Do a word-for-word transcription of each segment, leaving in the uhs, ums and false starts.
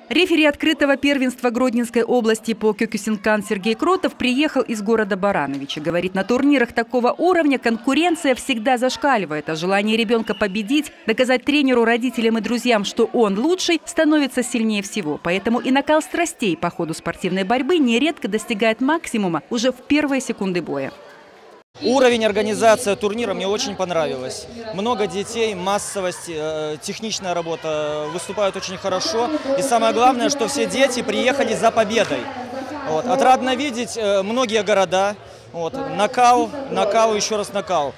Рефери открытого первенства Гродненской области по кёкусинкан Сергей Кротов приехал из города Барановича. Говорит, на турнирах такого уровня конкуренция всегда зашкаливает, а желание ребенка победить, доказать тренеру, родителям и друзьям, что он лучший, становится сильнее всего. Поэтому и накал страстей по ходу спортивной борьбы нередко достигает максимума уже в первые секунды боя. Уровень организации турнира мне очень понравилось. Много детей, массовость, техничная работа, выступают очень хорошо. И самое главное, что все дети приехали за победой. Вот. Отрадно видеть многие города. Вот. Накал, накал, еще раз накал.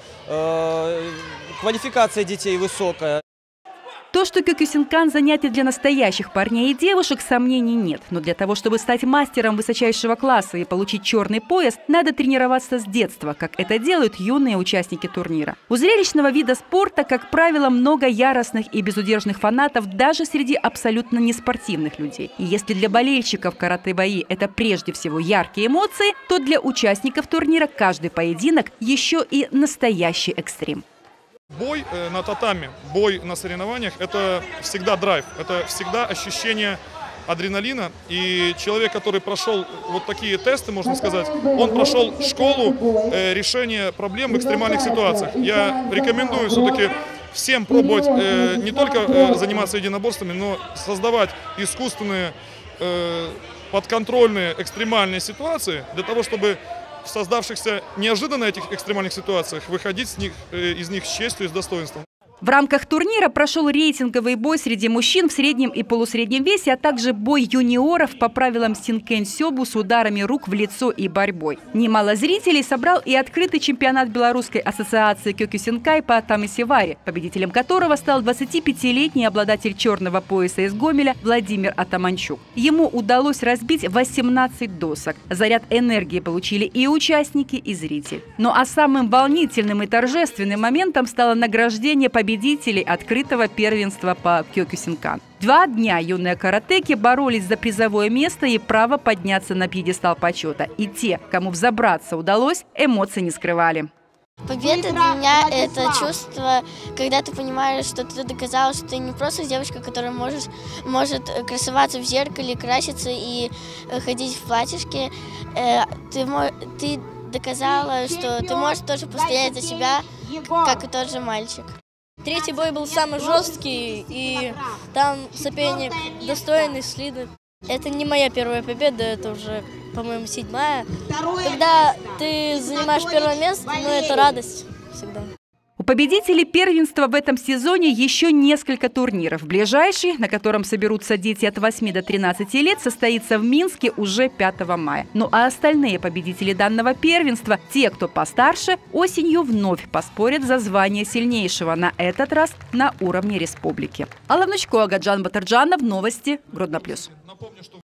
Квалификация детей высокая. То, что кёкусинкан – занятие для настоящих парней и девушек, сомнений нет. Но для того, чтобы стать мастером высочайшего класса и получить черный пояс, надо тренироваться с детства, как это делают юные участники турнира. У зрелищного вида спорта, как правило, много яростных и безудержных фанатов даже среди абсолютно неспортивных людей. И если для болельщиков карате-бои – это прежде всего яркие эмоции, то для участников турнира каждый поединок еще и настоящий экстрим. Бой на татами, бой на соревнованиях – это всегда драйв, это всегда ощущение адреналина. И человек, который прошел вот такие тесты, можно сказать, он прошел школу решения проблем в экстремальных ситуациях. Я рекомендую все-таки всем пробовать не только заниматься единоборствами, но создавать искусственные, подконтрольные экстремальные ситуации для того, чтобы в создавшихся неожиданно этих экстремальных ситуациях выходить с них, из них с честью и с достоинством. В рамках турнира прошел рейтинговый бой среди мужчин в среднем и полусреднем весе, а также бой юниоров по правилам синкэн-сёбу с ударами рук в лицо и борьбой. Немало зрителей собрал и открытый чемпионат Белорусской ассоциации кёкусинкай по тамисеваре, победителем которого стал двадцатипятилетний обладатель черного пояса из Гомеля Владимир Атаманчук. Ему удалось разбить восемнадцать досок. Заряд энергии получили и участники, и зрители. Ну а самым волнительным и торжественным моментом стало награждение победителей победителей открытого первенства по кёкусинкан. Два дня юные каратэки боролись за призовое место и право подняться на пьедестал почета. И те, кому взобраться удалось, эмоций не скрывали. Победа для меня – это чувство, когда ты понимаешь, что ты доказала, что ты не просто девочка, которая можешь, может красоваться в зеркале, краситься и ходить в платьишке. Ты, ты доказала, что ты можешь тоже постоять за себя, как и тот же мальчик. Третий бой был самый жесткий, и там соперник достойный, слитный. Это не моя первая победа, это уже, по-моему, седьмая. Когда ты занимаешь первое место, ну это радость всегда. У победителей первенства в этом сезоне еще несколько турниров. Ближайший, на котором соберутся дети от восьми до тринадцати лет, состоится в Минске уже пятого мая. Ну а остальные победители данного первенства, те, кто постарше, осенью вновь поспорят за звание сильнейшего, на этот раз на уровне республики. Алла Внучко, Агаджан Батырджанов, новости Гродно плюс.